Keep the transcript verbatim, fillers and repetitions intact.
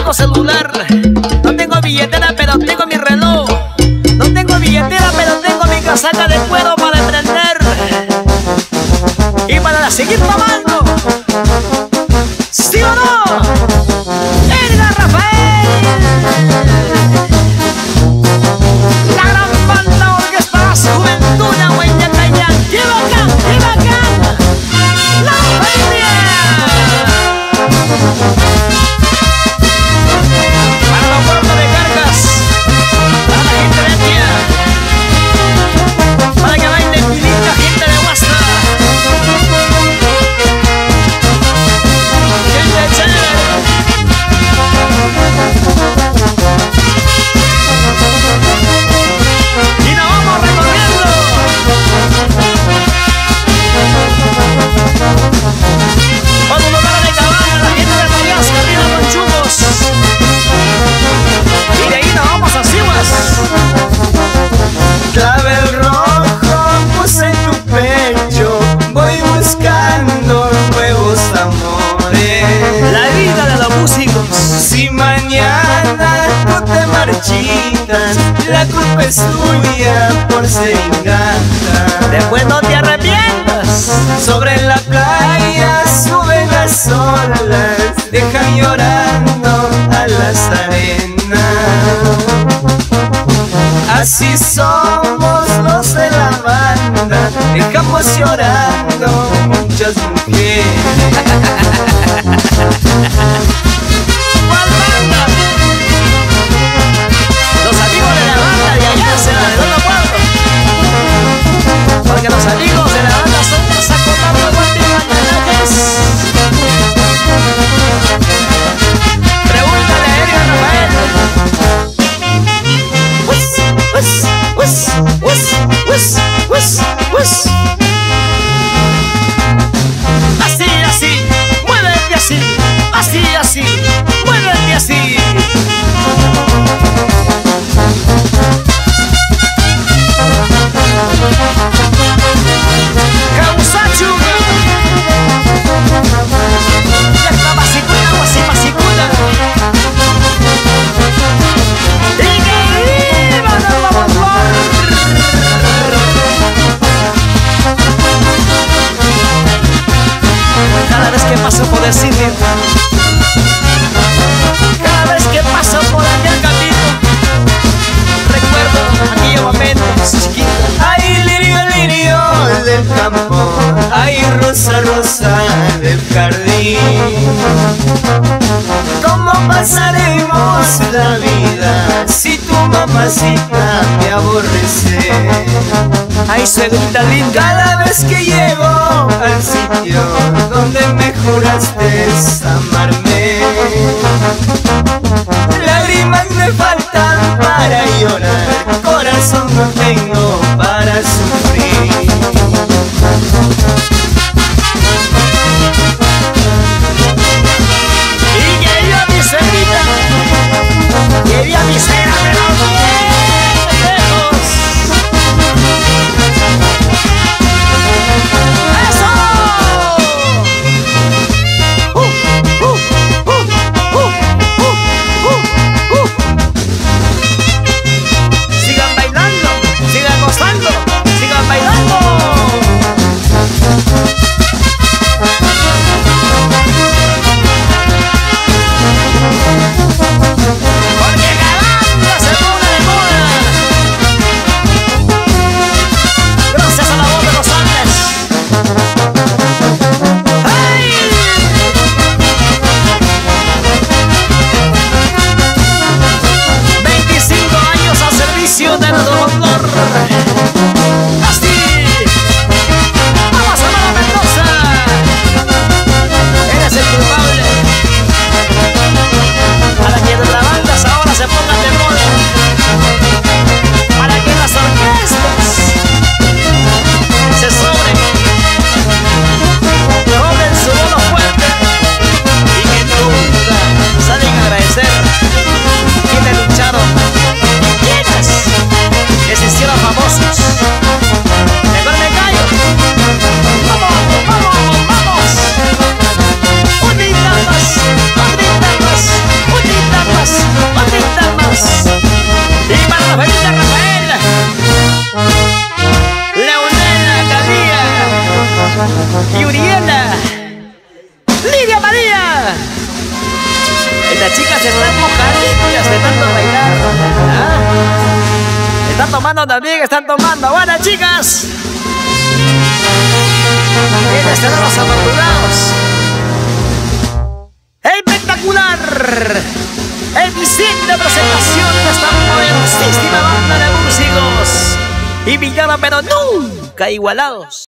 teléfono celular. No tengo billetera, pero tengo mi reloj. No tengo billetera, pero tengo mi casaca de cuero para emprender y para seguir tomando. ¿Sí o no? Edgar Rafael, la gran banda orquesta Juventud de Huayacayán. ¡Qué bacán, qué bacán! ¡La familia! Para los pueblos de Cargas, para la gente de Tía, para que baile Pilinca, gente de Huasca, gente chévere. Y nos vamos recorriendo por un lugar de Cabana, la gente de Mayasca, arriba con chumos. Y de ahí nos vamos a Cimas. Clavel rojo puse en tu pecho, voy buscando nuevos amores. La vida de los músicos. Si mañana tú te marchitas, la culpa es tuya por ser ingrata. Después no te arrepientas. Sobre la playa suben las olas, dejan llorando a las arenas. Así somos los de la banda, dejamos llorando muchas mujeres. ¿Cuál banda? Los amigos de la banda de allá se la de Don Pueblo. Porque los amigos de la banda son los acotados de Guatemala. Pregúntale a Edgar Rafael. Pues, pues, pues, pues, pues, pues, pues. Así, así, muévete así. Así, así, muévete así. Causachuga. Ya está basicuna, guasi basicuna. Y que viva Nuevo Motor. Cada vez que paso por el sitio, cada vez que paso por aquel camino, recuerdo aquellos momentos chiquitos. Ay, lirio, lirio del campo, ay, rosa, rosa del jardín. ¿Cómo pasaremos la vida si tu mamacita me aborrece? Ay, suegrita linda. Cada vez que llego al sitio donde me juraste amarme, lágrimas me faltan para llorar, corazón no tengo para sufrir. Y quería mi suegrita, quería mi suegra, pero bien lejos. ¡Eso! Uh, uh, uh, uh, uh, uh, uh. Sigan bailando, sigan chicas están mojaditas de tanto bailar. ¿Ah? Están tomando también, están tomando. Buenas, chicas. ¿Quiénes serán los afortunados? ¡Espectacular! Eficiente presentación de esta poderosísima banda de músicos. Invitados pero nunca igualados.